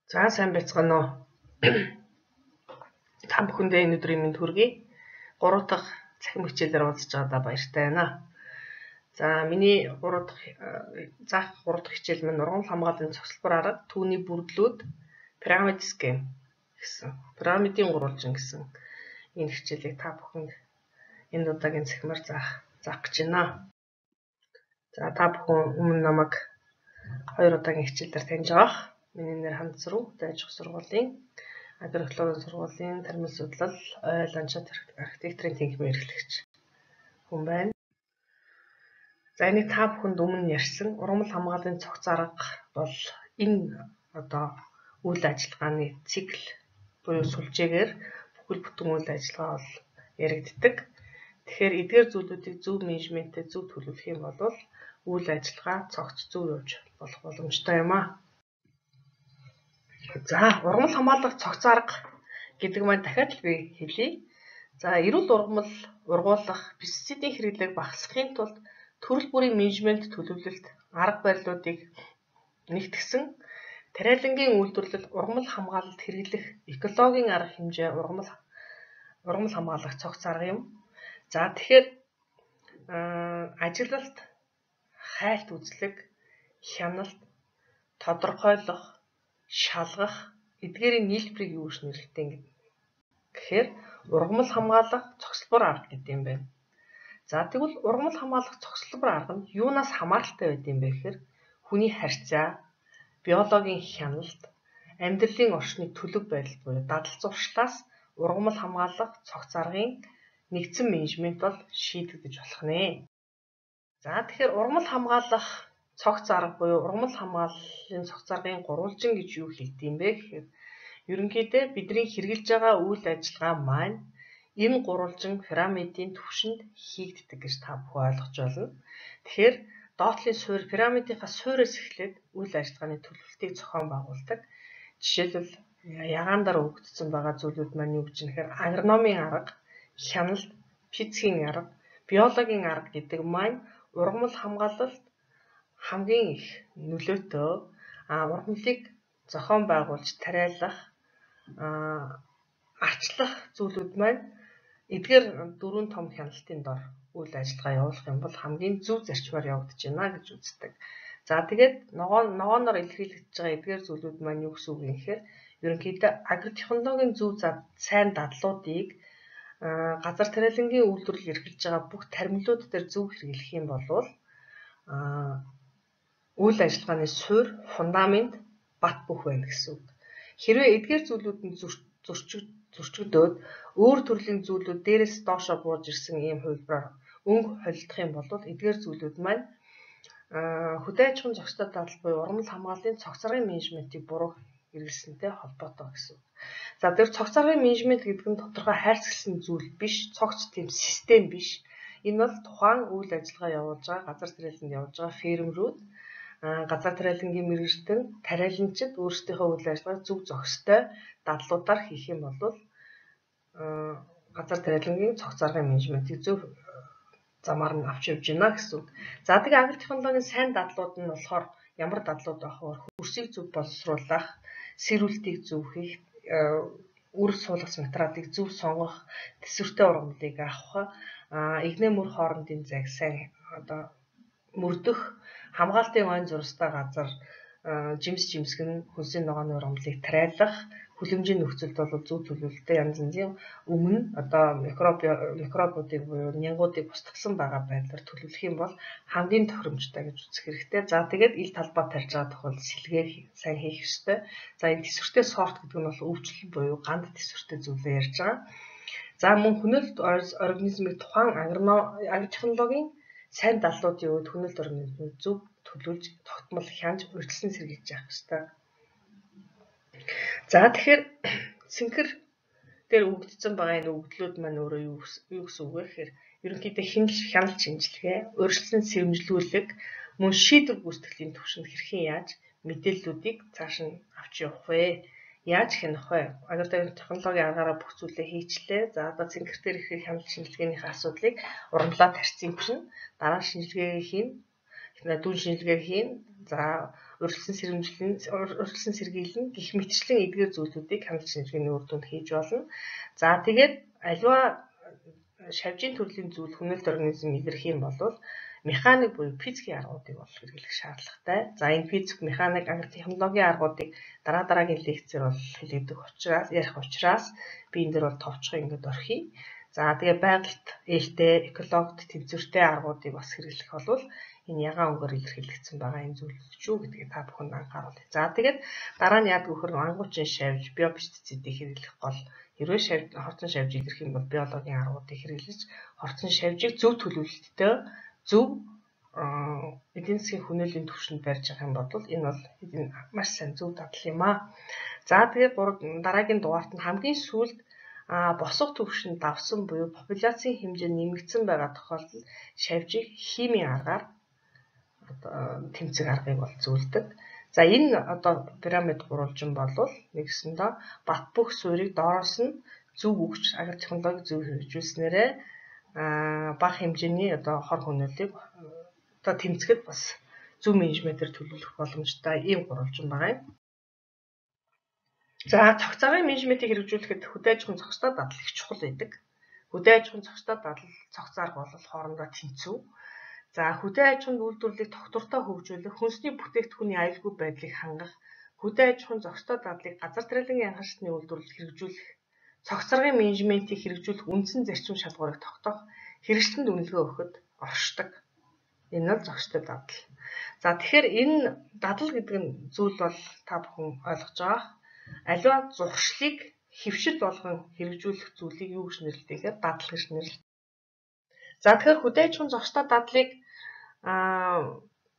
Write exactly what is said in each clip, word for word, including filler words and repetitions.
За сайн байцгаана уу. Та бүхэндээ энэ өдрийн мэнд хүргэе. гурав дахь цахим хичээлээр уулзж байгаадаа баяртай байна. За миний гурав дахь заах гурав дахь хичээл маань ургамал хамгааллын цогцлбор арга, түүний бүрдлүүд, пирамид схем гэсэн. Пирамидын гурвалжин гэсэн энэ хичээлийг та бүхэнд энэ удаагийн цахимаар заах заах гэж байна. За та бүхэн өмнө намайг хоёр удаагийн хичээлээр таньж байгаа. Миний нэр Хандсруу, Дайж их сургуулийн агрологийн сургуулийн тармил судлал, ойл ландшафт архитектурын тэнхимээ эрхлэгч хүн байна. За энийг та бүхэнд өмнө ярьсан ургамал хамгааллын цогц арга бол энэ одоо үйл ажиллагааны цикл буюу сүлжээгээр бүхэл бүтэн үйл ажиллагаа бол яригддаг. Тэгэхээр эдгээр зүйлүүдийг зөв менежменттэй зөв төлөвлөх юм бол үйл ажиллагаа цогц зөв явж болох боломжтой юм аа. За ургамал хамгаалах цогц арга гэдэг маань дахиад л би хэлье. За эрүүл ургамал ургуулах, пестицидийн хэрэглээг багасгахын тулд төрөл бүрийн менежмент төлөвлөлт арга барилуудыг нэгтгэсэн тариалангийн үйлдвэрлэл ургамал хамгаалалт хэрэглэх экологийн арга хэмжээ ургамал ургамал хамгаалах цогц арга юм. За тэгэхээр ажиглалт, хайлт үзлэг, хяналт, тодорхойлох, шалгах эдгээрийн нийлбэрийг юу гэж нэрлэдэг юм гэхээр ургамал хамгаалах цогцлбор арга гэдэг юм байна. За тэгвэл ургамал хамгаалах цогцлбор арга нь юунаас хамааралтай байд юм бэ гэхээр хүний харьцаа, биологийн хяналт, амьдралын орчны төлөв байдал буюу дадал зуршлаас ургамал хамгаалах цогц аргын нэгдсэн менежмент бол шийдэгдэж болох нэ. За тэгэхээр ургамал хамгаалах цогц арга буюу ургамал хамгааллын цогц аргын гурвалжин гэж юу хэлдэг юм бэ гэхээр ерөнхийдөө бидний хэрэгжилж байгаа үйл ажиллагаа маань энэ гурвалжин пирамидын түвшинд хийгддэг гэж та бүхэн ойлгож байна. Тэгэхээр доотлын суурь пирамидынхаа суурьаас эхлээд үйл ажиллагааны төлөвлөлтийг зохион байгуулдаг. Жишээлбэл ягаандар өгөгдсөн байгаа зүйлүүд маань юу гэж нэхээр агрономын арга, хяналт, физикийн арга, биологийн арга гэдэг маань ургамал хамгаалалт хамгийн их нөлөөтэй ургамлыг зохион байгуулж тариалах, арчлах зүйлүүд маань эдгээр дөрвөн том хяналтын дор үйл ажиллагаа явуулах юм бол хамгийн зөв зарчмаар явагдаж байна гэж үздэг. За тэгээд ногоон ногооноор илэрхийлэгдэж байгаа эдгээр зүйлүүд маань юу гэсэн үг юм гэхээр ерөнхийдөө агротехнологийн зөв сайн дадлуудыг газар тариалангийн үйлдвэрлэл эрхэлж байгаа бүх тармилууд дээр зөв хэрэглэх юм бол үйл ажиллагааны суурь, фундамент бат бөх байна гэсэн үг. Хэрвээ эдгээр зүйлүүд нь зөрчигдөөд өөр төрлийн зүйлүүд дээрээс доошоо бууж ирсэн ийм хувилбараар өнгө холилдох юм бол эдгээр зүйлүүд маань хөдөө аж ахуйн зохистой дадал буюу ургамал хамгааллын цогц аргын менежментийг буруу хэрэглэсэнтэй холбоотой гэсэн үг. За тэр цогц аргын менежмент гэдэг нь тодорхой хайрцагсан зүйл биш, цогц тийм систем биш. Энэ бол тухайн үйл ажиллагаа явуулж байгаа газар тариаланд явуулж байгаа фермерүүд газар тариалангийн мэргэжтэн тариаланчид өөрсдийнхөө үйл ажиллагааг зөв зохистой дадлуудаар хийх юм бол газар тариалангийн цогц аргын менежментийг зөв замаар нь авч явж байна гэсэн үг. За тэгээ агротехнологийн сайн дадлууд нь болохоор ямар дадлууд байх вэ? Хөрсийг зөв боловсруулах, сэрүүлтийг зөв хийх, үр суулгах материалыг зөв сонгох, тэсвэртэй ургамлыг авах, игнэ мөр хоорондын зайг сайн одоо мөрдөх, хамгаалтын ойн зурстай газар жимс жимсгэн хөлсийн ногооны ургамлыг тариалах, хүлэмжийн нөхцөлд бол зөв төлөвлөлтөд янз янзын өмнө одоо микроб микробуудыг буюу нянгуудыг устгасан байгаа байдлаар төлөвлөх юм бол хамгийн тохиромжтой гэж үзэх хэрэгтэй. За тэгээд ил талбай тарьж байгаа тохиолдолд сэлгээ сайн хийх ёстой. За энэ тэсвэртэй сорт гэдэг нь бол өвчлөл буюу ганд тэсвэртэй зүйлээ ярьж байгаа. За мөн хөнөөлт организмыг тухайн агротехнологийн сайн дадлуудын үед хөнөөлт организмыг зөв төлөвлөж тогтмол хянж урьдчилан сэргийлж явах ёстой. За тэгэхээр сэнхэр дээр өгөгдсөн байгаа энэ өгөгдлүүд маань өөрөө юу гэсэн үг вэ гэхээр ерөнхийдөө хяналт шинжилгээ, урьдчилан сэрэмжлүүлэг, мөн шийдвэр гүйцэтгэлийн түвшинд хэрхэн яаж мэдээллүүдийг цааш нь авч явах вэ? Яаж хянах вэ? Агротехнологийн аргаараа бүх зүйлээ хийчлээ. За одоо цэнхэр дээр их хяналт шинжилгээнийхээ асуудлыг ургамлаа тарьсан чинь дараа шинжилгээ хийн, дүн шинжилгээ хийн. За урьдчилан сэрэмжлэн урьдчилан сэргийлэн гих мэтчлэн эдгээр зүйлүүдийг хяналт шинжилгээний үр дүнд хийж болно. За тэгээд аливаа шавжийн төрлийн зүйл хүнэлт организм илэрх юм бол механик буюу физикийн аргуудыг бол хэрэглэх шаардлагатай. За энэ физик, механик, агро технологийн аргуудыг дараа дараагийн лекцээр бол хэлэгдэх учраас ярих учраас би энэ дээр бол товчхон ингэж орхиё. За тэгээ байгальд ээлтэй, экологид тэнцвэртэй аргуудыг бас хэрэглэх бол энэ ягаан өнгөөр илэрхийлэгдсэн байгаа энэ зүйл шүү гэдгийг та бүхэнд анхааруулъя. За тэгээд дараа нь яадаг вөхөр ангуучин шавж, биопестицидийг хэрэглэх гол хэрвээ шавж хорцон шавж илэрх юм бол биологийн аргуудыг хэрэглэж хорцон шавжийг зөв төлөвлөлттэй зөв эдийн засгийн хүнээлийн түвшинд барьж байгаа юм бол энэ бол эдийн маш сайн зөв дадал юм аа. За тэгээд дараагийн дугаарт нь хамгийн сүүлд а босго түвшинд давсан буюу популяцийн хэмжээ нэмэгдсэн байгаа тохиолдолд шавжийг химийн аргаар тэмцэх аргыг бол зөвлөдөг. За энэ одоо пирамид гурвалжин болвол нэгсэндээ бат бөх суурийг доороос нь зөв өгч агро технологи зөв хэрэгжүүлснээрээ бага хэмжээний одоо хор хүнэлтийг одоо тэмцэхэд бас зөв менежментээр төлөвлөх боломжтой ийм гурвалжин байгаа юм. За цогц цагаан менежментийг хэрэгжүүлэхэд хөдөө аж ахуйн зохистой дадал их чухал байдаг. Хөдөө аж ахуйн зохистой дадал цогц арга бол хоорондоо тэнцүү. За хөдөө аж ахуйн үйлдвэрлэлийг тогтвортой хөгжүүлэх, хүнсний бүтээгдэхүүний аюулгүй байдлыг хангах, хөдөө аж ахуйн зохистой дадлыг газар тариалангийн анхаарчны үйлдвэрлэлд хэрэгжүүлэх, цогц цагаан менежментийг хэрэгжүүлэх үндсэн зарчим шалгуурыг тогтоох, хэрэглэстэнд үнэлгээ өгөхөд оршдог. Энэ бол зохистой дадал. За тэгэхээр энэ дадал гэдэг нь зүйл бол та бүхэн ойлгож байгаа. Аливаа зуршлыг хэвшил болгон хэрэгжүүлэх зүйлийг юу гэж нэрлэдэг гэхээр дадал гэж нэрлэдэг. За тэгэхээр хөдөө аж ахуйн зохистой дадлыг а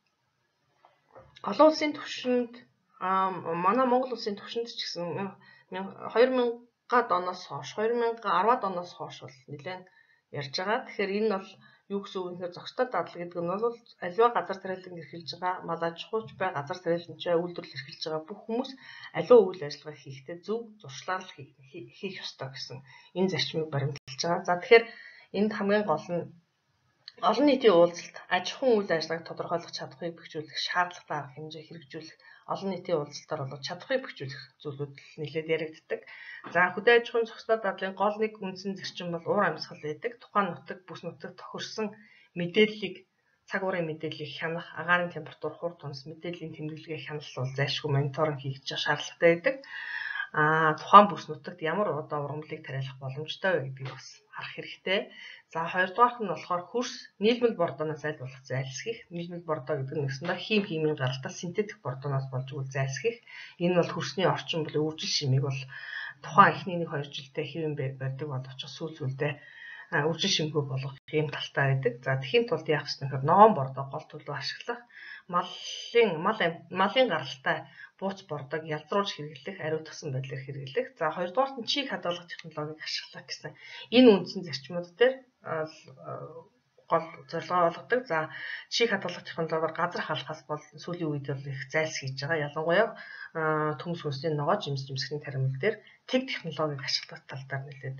олон улсын түвшинд а манай Монгол улсын түвшинд ч гэсэн хоёр мянган оноос хойш хоёр мянган арваад оноос хойш бол нэлээд ярьж байгаа. Тэгэхээр энэ бол юу гэсэн үг нөхөр зохистой дадал гэдэг нь бол аливаа газар тариалан эрхэлж байгаа, мал аж ахуйч бай, газар тариаланч үйлдвэрлэл эрхэлж байгаа бүх хүмүүс аливаа үйл ажиллагаа хийхдээ зөв зуршлаар л хийх ёстой гэсэн энэ зарчмыг баримталж байгаа. За тэгэхээр энд хамгийн гол нь олон нийтийн уулзалт аж ахуйн үйл ажиллагааг тодорхойлох чадварыг бэхжүүлэх шаардлагатай арга хэмжээ хэрэгжүүлэх олон нийтийн уулзалтаар бол чадварыг бэхжүүлэх зүйлүүд нэлээд яригддаг. За хөдөө аж ахуйн зохистой дадлын гол нэг үндсэн зарчим бол уур амьсгал байдаг. Тухайн нутаг бүс нутаг тохирсон мэдээллийг цаг уурын мэдээллийг хянах, агаарын температур, хур тунс мэдээллийн тэмдэглэгээ хяналт бол зайлшгүй мониторинг хийгдэж шаардлагатай байдаг. А тухайн бүс нутагт ямар одоо ургамлыг тариалах боломжтой вэ гэдгийг бас харах хэрэгтэй. За хоёрдугаарт нь болохоор хөрс нийлмэл бордоноос аль болох зайлсхийх. Нийлмэл бордоо гэдэг нь өсөндөө хим химийн гаралтай синтетик бордоноос болж үл зайлсхийх. Энэ бол хөрсний орчин болон үржил шимийг бол тухайн эхний нэг хоёр жилдээ хэвэн байдаг бол очих сүүл сүүлдээ үржил шимгүй болгох юм талтай байдаг. За тэхийн тулд яах ёстой гэхээр ногоон бордоо гол төлөв ашиглах, малын мал малын гаралтай бууц бордог ялзруулж хэрэглэх, ариутгсан байдлаар хэрэглэх. За хоёрдугаарт нь чийг хадгалах технологиг ашиглах гэсэн энэ үндсэн зарчмууд дээр гол зорилгоо болгодог. За чийг хадгалах технологиор газар халахаас бол сүүлийн үед бол их зайлсхийж байгаа. Ялангуяа төмс хүнсний ногоо жимс жимсгний таримл дээр тэг технологиг ашиглах тал дээр нэлээд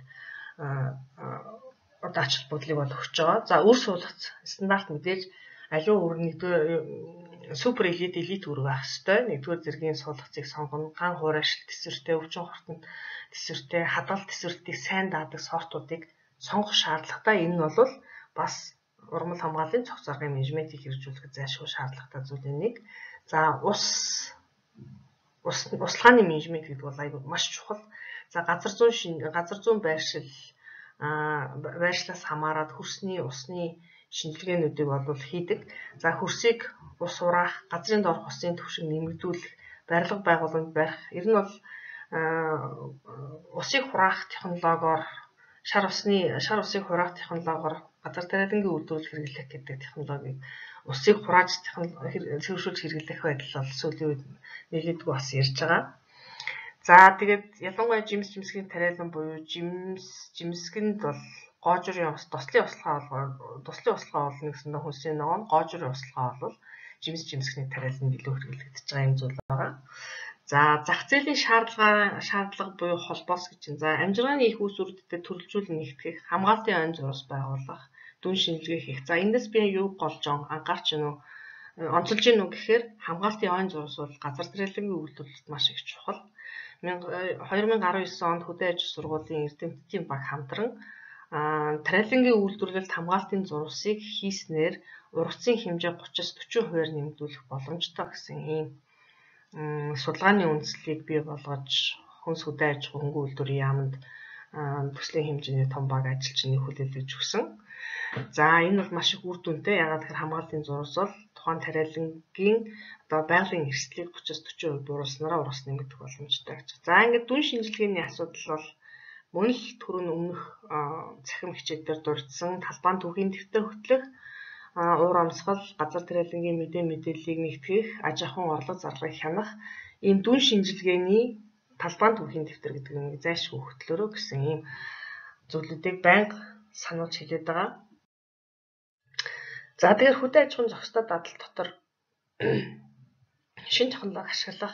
одоо ач холбогдлыг бол өгч байгаа. За үр суулгац стандарт мэдээж аливаа үр нэгдүгээр супер элит элит үр байх хэвээр нэгдүгээр зэргийн суулгацыг сонгоно. Ган хуурайшил тэсвэртэй, өвчин хортон тэсвэртэй, хадгал тэсвэртийг сайн даадаг сортуудыг сонгох шаардлагатай. Энэ нь бол бас ургамал хамгааллын цогц аргын менежментийг хэрэгжүүлэхэд зайлшгүй шаардлагатай зүйлийн нэг. За ус ус услааны менежмент гэдэг бол айгүй маш чухал. За газар зүүн шин газар зүүн байршил а байршлаас хамаарат хөрсний усны шинжилгээнүүдийг бол хийдэг. За хөрсийг ус ураах, газрын доорх усын түвшин нэмэгдүүлэх, барилга байгууламж барих. Ер нь бол усыг хураах технологиор шар усны шар усыг хураах технологиор газар тариалангийн үйлдвэрлэл хэрэглэх гэдэг технологиг усыг хурааж зөвшөөрж хэрэглэх байдал бол сүүлийн үед нэлээдгүй бас ярьж байгаа. За тэгээд ялангуяа жимс жимсгийн тариалан буюу жимс жимсгэнд бол гоожрын ус, туслын услахаа бол туслын услахаа бол нэгсэндээ хүнсний ногоон, гоожрын услахаа бол жимс жимсгний тариаланд илүү хэрэглэгдэж байгаа юм зүйл байгаа. За зах зээлийн шаардлага шаардлага буюу холбоос гэж байна. За амжиргааны их үүсвэрүүдэд төрөлжүүлэн нэгтгэх, хамгаалтын онц зурус байгуулах, дүн шинжилгээ хийх. За эндээс би юу голж анхаарч байна уу? онцолж гин үү гэхээр хамгаалтын ойн зурс бол газар тариалангийн үйлдвэрлэлд маш их чухал. две тысячи десять онд хөдөө аж сургуулийн эрдэмтдийн баг хамтран тариалангийн үйлдвэрлэлд хамгаалтын зурсыг хийснээр ургацын хэмжээ гутраас дөрвөн хувиар нэмэгдүүлэх боломжтой гэсэн ийм судалгааны үндслийг бий болгож хүнс хөдөө аж ахуйн хөнгөн үйлдвэрийн яамд төслийн хэмжээний том баг ажилчны хүлээлгэж өгсөн. За энэ бол маш их үр дүнтэй. Ягаад гэхээр хамгаалтын зурс бол тухайн тариалангийн одоо байгалийн эрсдлийг гутраас дөрвөн хувь буруулснараа ургас нэмэгдэх боломжтой гэж. За ингээд дүн шинжилгээний асуудал бол мөн л түрүүн өмнөх цахим хичээлээр дурдсан талбайн түүхийн дэвтэр хөтлөх, уур амьсгал, газар тариалангийн мэдээ мэдээллийг нэгтгэх, аж ахуйн орлого зарлагыг хянах ийм дүн шинжилгээний талбайн түүхийн дэвтэр гэдэг нэг зайлшгүй хөтлөөрөө гэсэн ийм зүйлүүдийг байнга сануулж хэлээд байгаа. За тэгэхээр хөдөө аж ахуйн зохистой дадал дотор шинэ технологи ашиглах,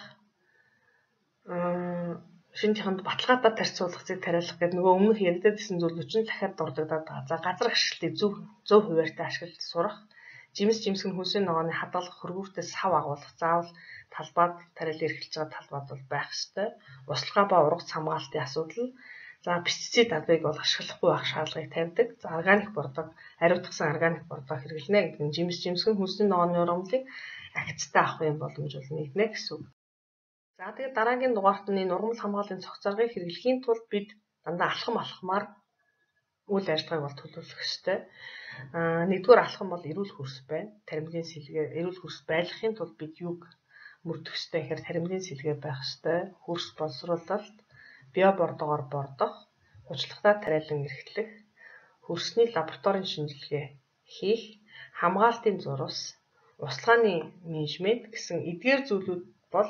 шинэ технологид баталгаатай тарьцуулах, зэг тариалах гэдэг нөгөө өмнөх яригдсан зүйлүүд чинь дахиад дурддагдаад байгаа. За газар ашиглалтыг зөв зөв хуваарьтай ашиглаж сурах, жимс жимсгэн хүнсийн ногооны хадгалах, хөргүүртээ сав агуулах, заавал талбайд тариал эрхэлж байгаа талбайд бол байх ёстой. Услага ба ургац хамгаалтын асуудал. За пестицид авыг бол ашиглахгүй байх шаардлагыг тавьдаг. За органик бордог, ариутгасан органик бордог хэрэглэнэ гэдэг нь жимс жимсгэн хүнсийн ногооны ургамлыг ахицтай авах юм боломж бол нэгнэ гэсэн үг. За тэгээд дараагийн дугаарт нь нурмал хамгааллын цогц заргыг хэрэглэхийн тулд бид дандаа алхам алхмаар үйл ажиллагааг бол төлөвлөх ёстой. Аа нэгдүгээр алхам бол эрүүл хөрс байна. Таримгийн сэлгээ эрүүл хөрс байлгахын тулд бид юг мөрдөх ёстой гэхээр таримгийн сэлгээ байх ёстой. Хөрс боловсруулалт, био бордогоор бордох, хучлагтай тариалан эрхлэх, хөрсний лабораторийн шинжилгээ хийх, хамгаалтын зурвас, услагааны менежмент гэсэн эдгээр зүйлүүд бол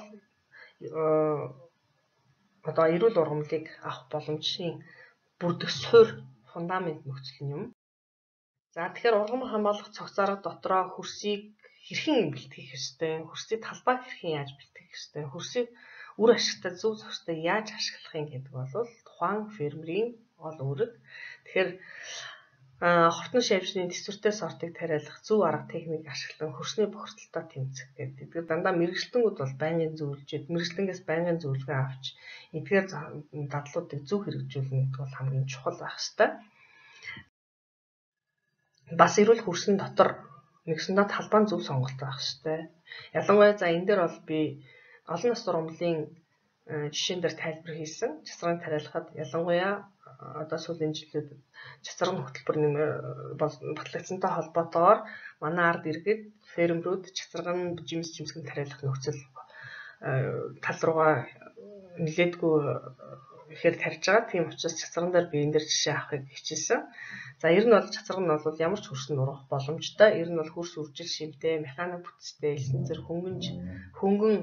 одоо эрүүл ургамлыг авах боломжийн бүрдэх суурь фундамент нөхцөл юм. За тэгэхээр ургамал хамгаалах цогц зарга дотроо хөрсийг хэрхэн бэлтгэх ёстой, хөрсийг талбай хэрхэн яаж бэлтгэх ёстой, хөрсийг үр ашигтай зөв зохистой яаж ашиглахын гэдэг бол тухайн фермерийн гол үүрэг. Тэгэхээр хортон шавьжны төсвөртэй сортыг тариалах зөв арга техник ашиглан хөрсний бохирдолтой тэмцэх гэдэг. Тэгэхээр дандаа мэрэгчлэнгүүд бол байнгын зөвлөжөд мэрэгчлэнгээс байнгын зөвлөгөө авч эдгээр дадлуудыг зөв хэрэгжүүлнэ гэдэг бол хамгийн чухал байх ёстой. Бас эрүүл хөрсөн дотор нэгсэндээ талбайн зөв сонголт байх ёстой. Ялангуяа за энэ дээр бол би олон нас ургамлын жишээн дээр тайлбар хийсэн. Чацрын тариалахад ялангуяа одоо сүүлийн жилүүдэд чацрын хөтөлбөр нэмэр батлагдсантай холбоотойгоор манай ард иргэд фермерүүд чацрын жимс жимсгэн тариалах нөхцөл тал руугаа нэлээдгүй ихээр тарьж байгаа. Тийм учраас чацран дээр би энэ дээр жишээ авахыг хичээсэн. За ер нь бол чацраг нь бол ямар ч хөрсөнд ургах боломжтой. Ер нь бол хөрс үржил шимтэй, механик бүтцтэй, элсэн зэрэг хөнгөн хөнгөн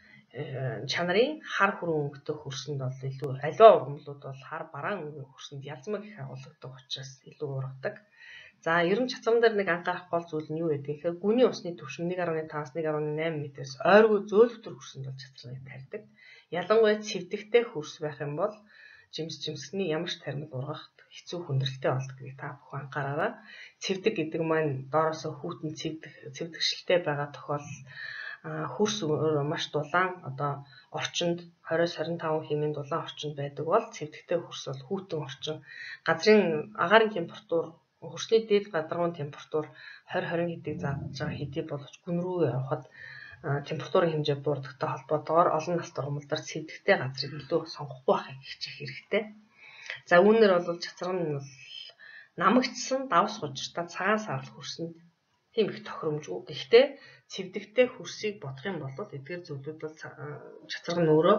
чанарын хар хүрэн өнгөтэй хөрсөнд бол илүү аливаа ургамлууд бол хар бараан өнгөн хөрсөнд ялзмаг их агуулгадаг учраас илүү ургадаг. За ер нь чацран дээр нэг анхаарах гол зүйл нь юу гэдэг гэхээр гүний усны түвшин нэг гаруй таваас нэг гаруй найман метрээс ойргүй зөөлөвтөр хөрсөнд бол чацрагыг тарьдаг. Ялангуяа цэвдэгтэй хөрс байх юм бол жимс жимсгний ямар ч таримд ургахад хэцүү хүндрэлтэй болдог гэдгийг та бүхэн анхаараарай. Цэвдэг гэдэг маань доороос хүүтэн цэвдэх цэвдэгшилтэй байгаа тохиолдол хөрс маш дулаан одоо орчинд двадцать двадцать пять хэмээн дулаан орчинд байдаг бол цэвдэгтэй хөрс бол хүүтэн орчин газрын агаарын температур хөрсний дээд гадаргуун температур двадцать двадцать хэдийг зааж байгаа хэдий боловч гүн рүү явахад температурын хэмжээ буурдагтай холбоотойгоор олон настай ургамалдар цэвдэгтэй газрыг илүү сонгохгүй байхыг хичээх хэрэгтэй. За үүнээр бол чацраг нь бол намагдсан давс хужиртай цагаан саарл хөрсөнд тийм их тохиромжгүй. Гэхдээ цэвдэгтэй хөрсийг бодох юм бол эдгээр зүйлүүд бол чацраг нь өөрөө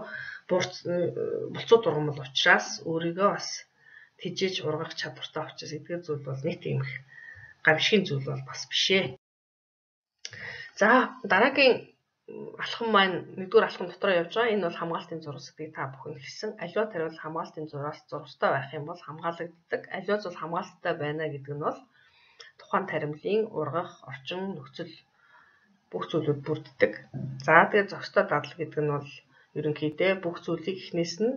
булцууд ургамал учраас өөрийгөө бас тэжээж ургах чадвартай учраас эдгээр зүйл бол нэг тийм их гавшигын зүйл бол бас биш ээ. За дараагийн алхам маань нэгдүгээр алхам дотроо явж байгаа. Энэ бол хамгаалтын зурвас гэдгийг та бүхэн хэлсэн. Аливаа тариул хамгаалтын зурвас зурвастай байх юм бол хамгаалагддаг. Аливаа зүйл хамгаалттай байна гэдэг нь бол тухайн таримлын ургах, орчин, нөхцөл бүх зүйлүүд бүрддэг. За тэгээд зохистой дадал гэдэг нь бол ерөнхийдөө бүх зүйлийг эхнээс нь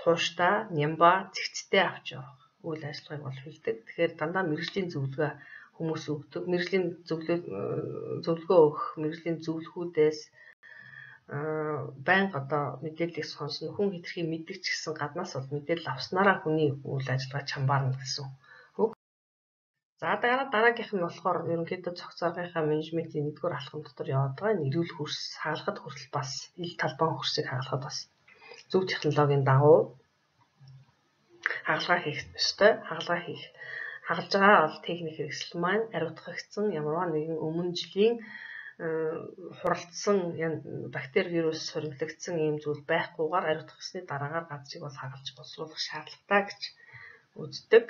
тууштай, нямба, цэгцтэй авч явах үйл ажиллагааг бол хэлдэг. Тэгэхээр дандаа мэрэгжлийн зөвлөгөө хүмүүс өгдөг. Мэргэжлийн зөвлөгөө өгөх, мэргэжлийн зөвлөхүүдээс байнга одоо мэдээллийг сонсно. Хүн хэтэрхий мэддэг ч гэсэн гаднаас бол мэдээлэл авснараа хүний үйл ажиллагаа чамбаарна гэсэн үг. За дараа дараагийнх нь болохоор ерөнхийдөө цогцоргийнхаа менежментийн нэгдүгээр алхам дотор яваад байгаа нэрвэл хөрс хаалгад хүртэл бас ил талбайн хөрсийг хаалгахад бас зөв технологийн дагуу хагалгаа хийх ёстой. Хагалгаа хийх хагалж байгаа бол техник хэрэгсэл маань ариутгагдсан ямарваа нэгэн өмнө жилийн хуралдсан бактери вирус хоригдлогдсон ийм зүйл байхгүйгээр ариутгахсны дараагаар газрыг бол хагалж боловсруулах шаардлагатай гэж үздэг.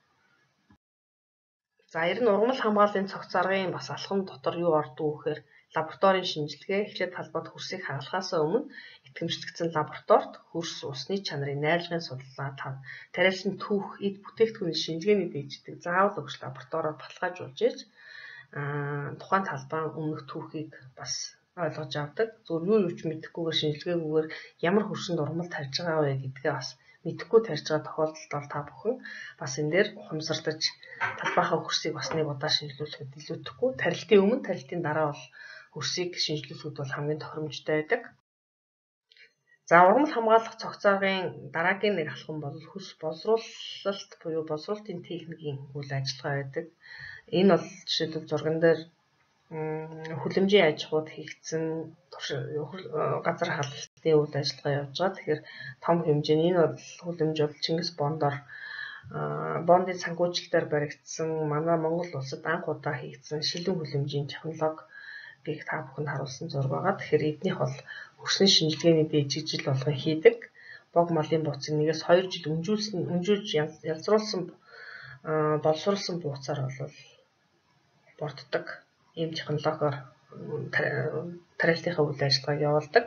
За ер нь ургамал хамгааллын цогц аргын бас алхам дотор юу ордог вэхээр лабораторийн шинжилгээ эхлээд талбайд хөрсийг хагалахаас өмнө итгэмжлэгдсэн лабораторид хөрс усны чанарын найрлагын судалгаа, тариалсан түүх, эд бүтээгдэхүүний шинжилгээний дээждэг заавал өгч лабораториор баталгаажуулж ийж тухайн талбайн өмнөх түүхийг бас ойлгож авдаг. Зөв юу юу ч мэдэхгүйгээр шинжилгээгүйгээр ямар хөрсөнд ургамал тарьж байгаа вэ гэдгээ бас мэдэхгүй тарьж байгаа тохиолдолд бол та бүхэн бас энэ дээр ухамсарлаж талбайхаа хөрсийг бас нэг удаа шинжилүүлэхэд илүүдэхгүй. Тарилтын өмнө, тарилтын дараа бол хөрсийг шинжилүүлэхэд бол хамгийн тохиромжтой байдаг. За ургамал хамгаалах цогц аргын дараагийн нэг алхам бол хөрс боловсруулалт буюу боловсруулалтын техникийн үйл ажиллагаа байдаг. Энэ бол жишээлбэл зурган дээр хүлэмжийн аж ахуйд хийгдсэн газар халдалтын үйл ажиллагаа явж байгаа. Тэгэхээр том хэмжээний энэ бол хүлэмж бол Чингис Бондор бондын санхүүжилтээр баригдсан манай Монгол улсад анх удаа хийгдсэн шилэн хүлэмжийн технологиг та бүхэнд харуулсан зураг байгаа. Тэгэхээр эднийх бол хөрсний шинжилгээний дээжижил болгон хийдэг. Бог малын бууцыг нэгээс хоёр жил өнжүүлсэн өнжүүлж ялзруулсан боловсруулсан бууцаар бол борддог ийм технологиор тариалтынхаа үйл ажиллагааг явуулдаг.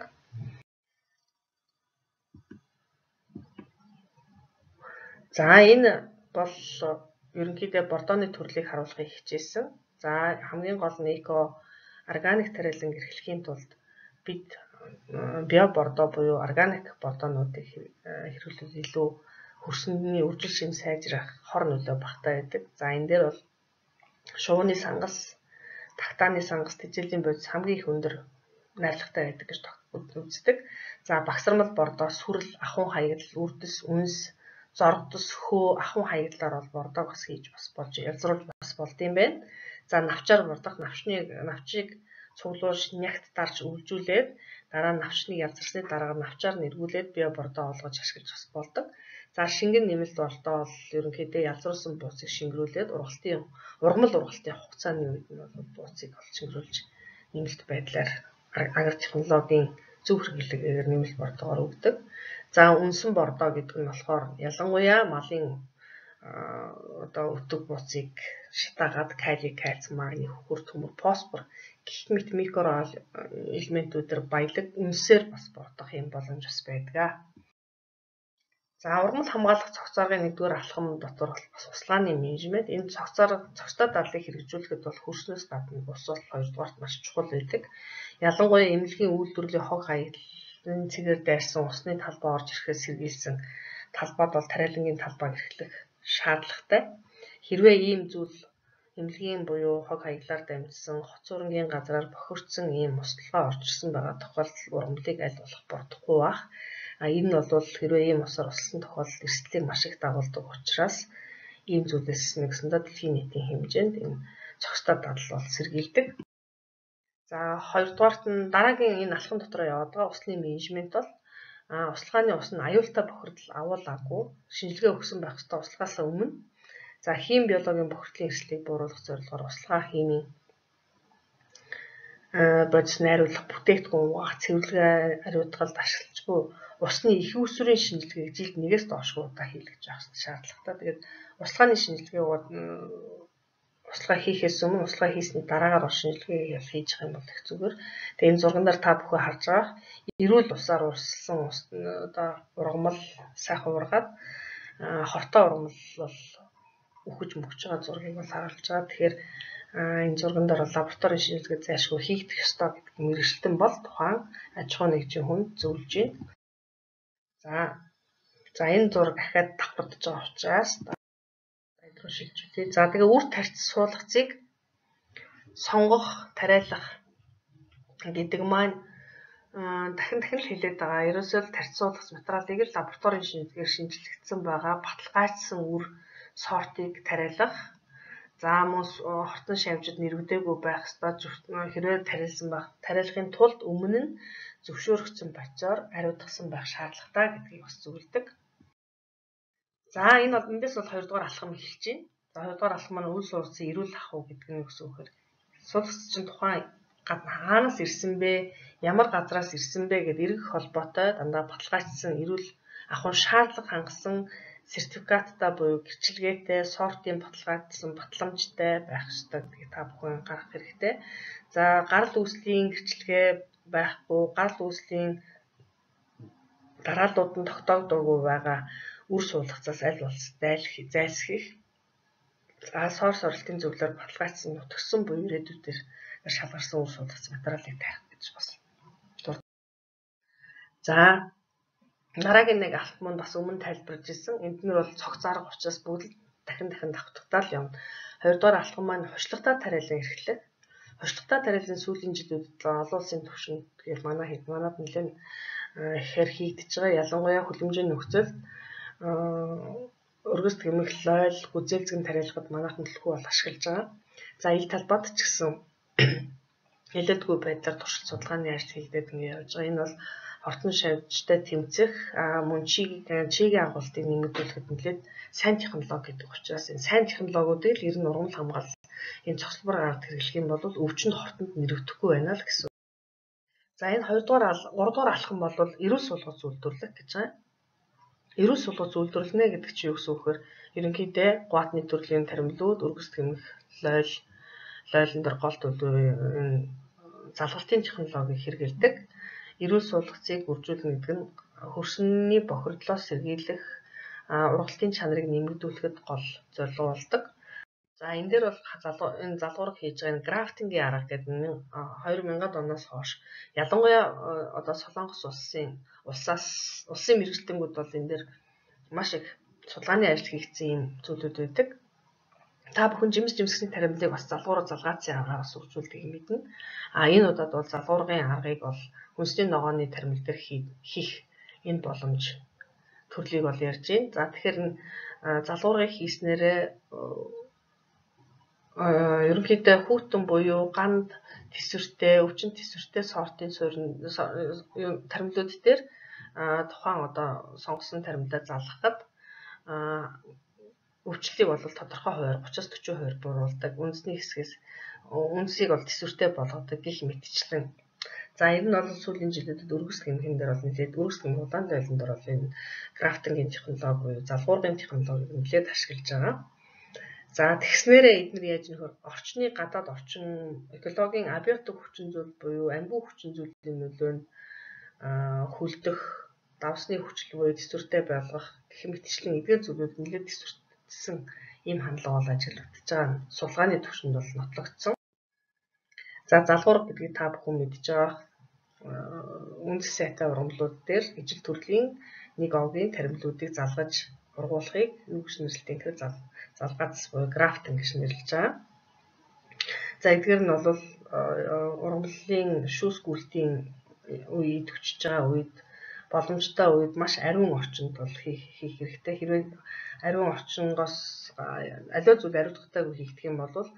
За энэ бол ерөнхийдөө бордооны төрлийг харуулахыг хичээсэн. За хамгийн гол нь эко органик тариалан эрхлэхийн тулд бид био бордоо буюу органик бордоонуудыг хэрэглүүл илүү хөрсөний үржил шим сайжрах хор нөлөө багтаа байдаг. За энэ дээр бол шувууны сангас, тагтааны сангас, тэжээлийн бодис хамгийн их өндөр найрлагатай байдаг гэж үздэг. За багсармал бордоо, сүрэл, ахуйн хаягдал, үрдэс, үнс, зоргодос, хөө, ахуйн хаягдлаар бол бордоог бас хийж бас болж ялзруулж бас болд юм байна. За навчаар бордох, навчныг навчийг цуглуулж, нягт дарж үржүүлээд дараа нь навчныг ялзарсны дараа навчаар нэргүүлээд био бордоо олгож ашиглаж бас болдог. За шингэн нэмэлт бордоо бол ерөнхийдөө ялзруулсан бууцыг шингэрүүлээд ургалтын ургамал ургалтын хугацааны үед нь бол бууцыг олж шингэрүүлж нэмэлт байдлаар агро технологийн зөв хэрэглээгээр нэмэлт бордоогоор өгдөг. За үнсэн бордоо гэдэг нь болохоор ялангуяа малын одоо өтөг бууцыг шатаагаад калий, кальц, магний, хөхөр, төмөр, фосфор гэх мэт микро элементүүдээр баялаг үнсээр бас бордох юм боломж бас байдаг. За ургамал хамгаалах цогц аргын нэгдүгээр алхам дотор бас услааны менежмент. Энэ цогц арга цогцтой дадлыг хэрэгжүүлэхэд бол хөрснөөс гадна бус бол хоёрдугаарт маш чухал байдаг. Ялангуяа эмнэлгийн үйлдвэрлэлийн хог хаягдлын цэгээр дайрсан усны талбай орж ирэхээс сэргийлсэн талбайд бол тариалангийн талбайг эрхлэх шаардлагатай. Хэрвээ ийм зүйл эмнэлгийн буюу хог хаяглаар дамжсан хоцуурынгийн газраар бохирдсон ийм услаа орж ирсэн байгаа тохиолдолд ургамлыг аль болох бордохгүй бах. А энэ нь бол хэрвээ ийм усаар услсан тохиолдолд эрсдлийг маш их дагуулдаг учраас ийм зүйлээс нэгсэндээ дэлхийн нийтийн хэмжээнд энэ цогцтой дадал бол сэргийлдэг. За хоёрдугаарт нь дараагийн энэ алхам дотор яваад байгаа усны менежмент бол а услахааны ус нь аюултай бохирдол агуулаагүй шинжилгээ өгсөн байх ёстой услахаас өмнө. За хим биологийн бохирдлын эрсдлийг бууруулах зорилгоор услахаа химийн бодис найруулах бүтээгдэхүүн угаах цэвэрлэгээ ариутгалд ашиглаж буй усны их үүсвэрийн шинжилгээг жилд нэгээс доош удаа хийлгэж явах шаардлагатай. Тэгээд услахааны шинжилгээ услага хийхээс өмнө услага хийсний дараагаар шинжилгээ хийж байгаа юм бол их зүгээр. Тэгээд энэ зурган дээр та бүхэн харж байгаа эрүүл усаар урсгалсан ус одоо ургамал сайхан ургаад хортой ургамал бол үхэж мөхж байгаа зургийг бол харуулж байгаа. Тэгэхээр энэ зурган дээр лабораторийн шинжилгээ зайлшгүй хийгдэх ёстой гэдэг мэргэжилтэн бол тухайн аж ахуй нэгжийн хүнд зөвлөж байна. За за энэ зураг ахаад давтагдж байгаа учраас руу шилжүүлээ. За тэгээ үр тарьц суулгацыг сонгох, тариалах гэдэг маань дахин дахин л хэлээд байгаа. Ерөөсөө л тарьц суулгах материалыг л лабораторийн шинжилгээр шинжилэгдсэн байгаа баталгаажсан үр сортыг тариалах. За мөн хортон шавжид нэрвдээгүй байх ёстой. Хэрвээ тариалсан байх, тариалахын тулд өмнө нь зөвшөөрөгдсөн бодисоор ариутгасан байх шаардлагатай гэдгийг бас зөвлөдөг. За энэ бол эндээс бол хоёрдугаар алхам эхэлж байна. За хоёрдугаар алхам маань үйл сургацын эрүүл ах уу гэдэг нь юу гэсэн үг вэ? Сургац чинь тухайн хаанаас ирсэн бэ? Ямар газраас ирсэн бэ гэдэг эргэх холбоотой дандаа баталгаажсан эрүүл ахуйн шаардлага хангасан сертификаттай буюу гэрчилгээтэй, сортын баталгаажсан батламжтай байх ёстой гэдгийг та бүхэн гаргах хэрэгтэй. За гарал үүслийн гэрчилгээ байхгүй, гарал үүслийн дарааллууд нь тогтоогдоогүй байгаа үр суулгацаас аль болох зайлсхийх. За сор сорилтын зөвлөөр баталгаажсан нутгсан буюу ирээдүйдээр шалгарсан үр суулгац материалыг тавих гэж бас дурд. За дараагийн нэг алхам нь бас өмнө тайлбарлаж ирсэн. Энд нь бол цогц арга учраас бүгд дахин дахин давтагдаад явна. Хоёрдугаар алхам маань хурцлагатай тариалан эрхлэх. Хурцлагатай тариалан сүүлийн жилүүдэд олон улсын түвшинд тэгэхээр манай хэд манад нэлээд ихээр хийгдэж байгаа. Ялангуяа хүлэмжийн нөхцөл өргөс гэмэх лойл гүзээлзгэн тариалахад манайхан төлхөө бол ашиглаж байгаа. За ил талбайд ч гэсэн хэлэлтгүй байдлаар туршилт судалгааны ажил хийгдээд ингэ явж байгаа. Энэ бол хортон шавжтай тэмцэх мөн чигийн агуултыг нэмэгдүүлэхэд нэлээд сайн технологи гэдэг учраас энэ сайн технологиудыг л ер нь ургамал хамгаалал энэ цогцлбор гаргад хэрэглэх юм бол өвчнөд хортонд нэрвдэхгүй байна л гэсэн. За энэ хоёрдугаар гуравдугаар алхам бол эрүүл суулгац үйлдвэрлэх гэж байгаа. Эрүүл суулгац үйлдвэрлэнэ гэдэг чинь юу гэсэн үг вэ? Ерөнхийдөө гуатны төрлийн таримлууд, өргөс гэмэх лойл, лойлон дээр гол төлөв залгалтын технологиг хэрэглэдэг. Эрүүл суулгацыг үржүүлнэ гэдэг нь хөрсний бохирдлоос сэргийлэх, ургалтын чанарыг нэмэгдүүлэхэд гол зорилго болдог. За энэ дээр бол энэ залгуурга хийж байгаа энэ графтингийн арга гэдэг нь хоёр мянган оноос хойш ялангуяа одоо Солонгос улсын улсаас улсын мэргэжилтэнгүүд бол энэ дээр маш их судалгааны ажил хийгдсэн юм зүйлүүд байдаг. Та бүхэн жимс жимсгний таримлыг бас залгуурга залгаацсан аргаар бас үржүүлдэг юм биднэ. А энэ удаад бол залгуургын аргыг бол хүнсний ногооны таримл дээр хийх энэ боломж төрлийг бол ярьж байна. За тэгэхээр залгуургыг хийснээрээ ерөнхийдөө хүүтэн буюу ганд тэсвэртэй, өвчин тэсвэртэй сортын суурин таримлууд дээр тухайн одоо сонгосон таримлаа залгахад өвчлөлийг бол тодорхой хувиар гуцаас дөрвөн хувиар бууруулдаг. Үндэсний хэсгээс үндсийг бол тэсвэртэй болгодог гэх мэтчлэн. За энэ нь бол сүүлийн жилүүдэд өргөс гэмхэн дээр бол нэлээд өргөс гэмхэн удаан дойлон дээр бол энэ крафтингийн технологи буюу залгуургын технологиг нэлээд ашиглаж байгаа. За тэгснээрээ эдгээр яаж нөхөр орчны гадаад орчин экологийн абиотик хүчин зүйл буюу амьгүй хүчин зүйлийн нөлөөнд хүлдэх, давсны хүчил буюу тэсвэртэй байлгах гэх мэтчлэн эдгээр зүйлүүд нэлээд тэсвэртсэн ийм хандлага бол ажиглагдаж байгаа. Судалгааны түвшинд бол нотлогдсон. За залгуурга гэдгийг та бүхэн мэдж байгаа. Үндэс сайтай ургамлууд дээр ижил төрлийн нэг овгийн таримлуудыг залгаж ургуулгыг юу гэж нэрлэдэг вэ? Залгаац буюу графтинг гэж нэрлэж байгаа. За эдгээр нь бол ургамлын шүүс гүйлтийн үед өчөж байгаа үед боломжтой үед маш ариун орчинд бол хийх хэрэгтэй. Хэрвээ ариун орчингоос аливаа зүйл ариутгатайгүй хийгдэх юм бол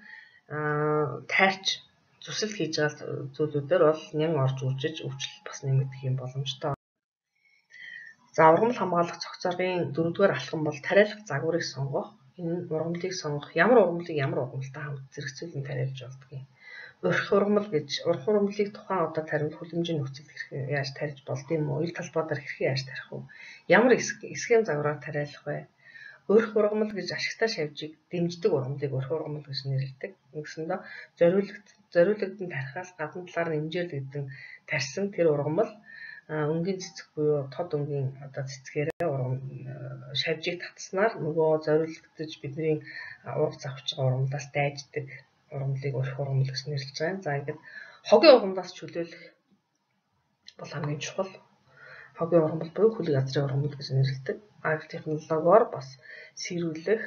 тайрч зүсэл хийж байгаа зүйлүүдээр бол нян орж үржиж өвчлөлт бас нэмэгдэх юм боломжтой. За ургамал хамгаалах цогцоргийн дөрөвдүгээр алхам бол тариалах загварыг сонгох. Энэ ургамлыг сонгох ямар ургамлыг ямар ургамалтай хамт зэрэгцүүлэн тариалж болдог юм. Урх ургамал гэж урх ургамлыг тухайн одоо таримт хүлэмжийн нөхцөлд хэрхэн яаж тарьж болд юм уу? Ил талбайдаар хэрхэн яаж тарих вэ? Ямар схем загвараар тариалах вэ? Урх ургамал гэж ашигтай шавжийг дэмждэг ургамлыг урх ургамал гэж нэрлэдэг. Ингэсэндээ зориулт зориулагдсан тарихаас гадна талаар нэмжээлэгдэн тарьсан тэр ургамал өнгийн цэцэг буюу тод өнгийн одоо цэцгээрээ шавжийг татснаар нөгөө зориулагдаж бидний ургац авч байгаа ургамлаас дайждаг ургамлыг урх ургамал гэж нэрлэж байгаа. За ингээд хогийн ургамлаас чөлөөлөх бол хамгийн чухал. Хогийн ургамал буюу хүлэг газрын ургамал гэж нэрлэдэг. Агро технологиор бас сэрүүлэх,